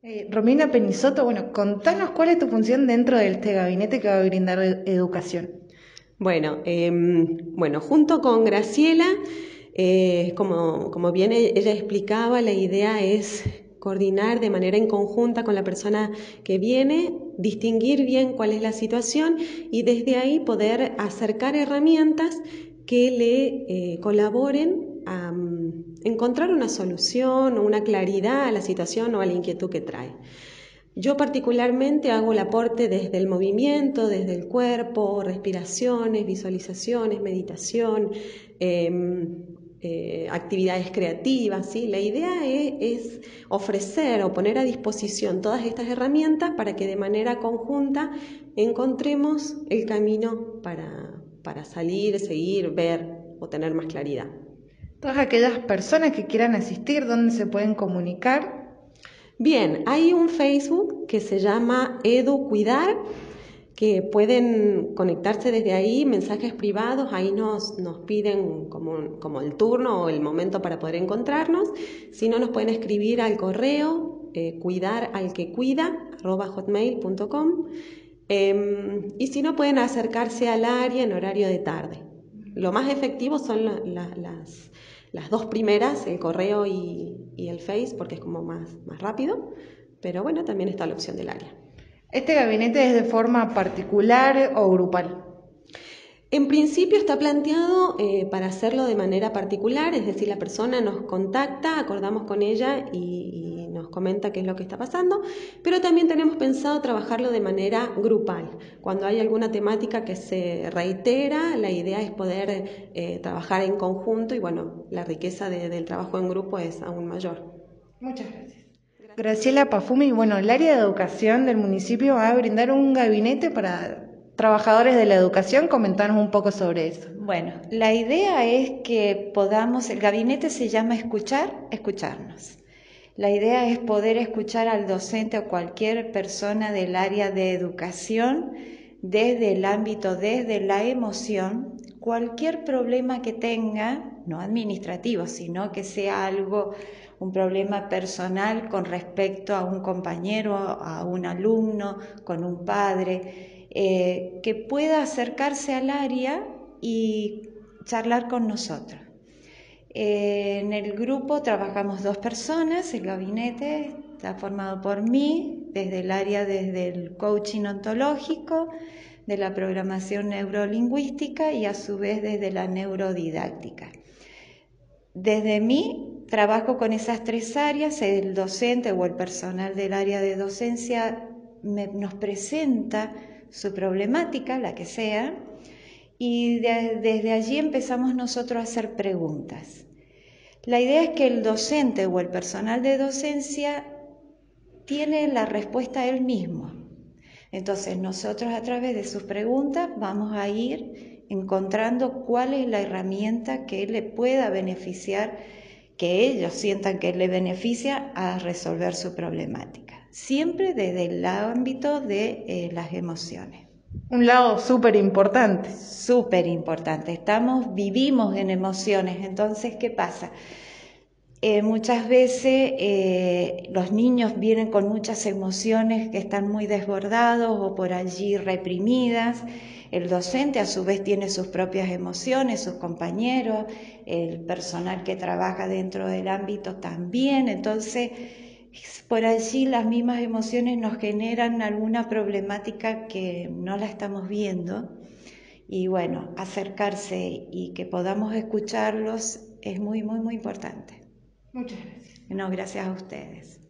Romina Penisoto, bueno, contanos cuál es tu función dentro de este gabinete que va a brindar educación. Bueno, junto con Graciela, como bien ella explicaba, la idea es coordinar de manera en conjunta con la persona que viene, distinguir bien cuál es la situación y desde ahí poder acercar herramientas que le colaboren a encontrar una solución o una claridad a la situación o a la inquietud que trae. Yo particularmente hago el aporte desde el movimiento, desde el cuerpo, respiraciones, visualizaciones, meditación, actividades creativas, ¿sí? La idea es ofrecer o poner a disposición todas estas herramientas para que de manera conjunta encontremos el camino para salir, seguir, ver o tener más claridad. Todas aquellas personas que quieran asistir, ¿dónde se pueden comunicar? Bien, hay un Facebook que se llama Edu Cuidar, que pueden conectarse desde ahí, mensajes privados, ahí nos piden como el turno o el momento para poder encontrarnos. Si no, nos pueden escribir al correo cuidaralquecuida@hotmail.com, y si no, pueden acercarse al área en horario de tarde. Lo más efectivo son las dos primeras, el correo y el Face, porque es como más rápido, pero bueno, también está la opción del área. ¿Este gabinete es de forma particular o grupal? En principio está planteado para hacerlo de manera particular, es decir, la persona nos contacta, acordamos con ella y nos comenta qué es lo que está pasando, pero también tenemos pensado trabajarlo de manera grupal. Cuando hay alguna temática que se reitera, la idea es poder trabajar en conjunto y bueno, la riqueza del trabajo en grupo es aún mayor. Muchas gracias. Graciela Pafumi, bueno, el área de educación del municipio va a brindar un gabinete para trabajadores de la educación. Comentanos un poco sobre eso. Bueno, la idea es que podamos, el gabinete se llama escucharnos. La idea es poder escuchar al docente o cualquier persona del área de educación desde el ámbito, desde la emoción, cualquier problema que tenga, no administrativo, sino que sea un problema personal con respecto a un compañero, a un alumno, con un padre, que pueda acercarse al área y charlar con nosotros. En el grupo trabajamos 2 personas, el gabinete está formado por mí, desde el área desde el coaching ontológico, de la programación neurolingüística y a su vez desde la neurodidáctica. Desde mí trabajo con esas 3 áreas, el docente o el personal del área de docencia nos presenta su problemática, la que sea, y desde allí empezamos nosotros a hacer preguntas. La idea es que el docente o el personal de docencia tiene la respuesta él mismo. Entonces nosotros a través de sus preguntas vamos a ir encontrando cuál es la herramienta que le pueda beneficiar, que ellos sientan que le beneficia a resolver su problemática. Siempre desde el ámbito de las emociones. Un lado súper importante. Súper importante. Vivimos en emociones. Entonces, ¿qué pasa? Muchas veces los niños vienen con muchas emociones que están muy desbordados o por allí reprimidas. El docente a su vez tiene sus propias emociones, sus compañeros, el personal que trabaja dentro del ámbito también. Entonces, por allí las mismas emociones nos generan alguna problemática que no la estamos viendo. Y bueno, acercarse y que podamos escucharlos es muy, muy, muy importante. Muchas gracias. No, gracias a ustedes.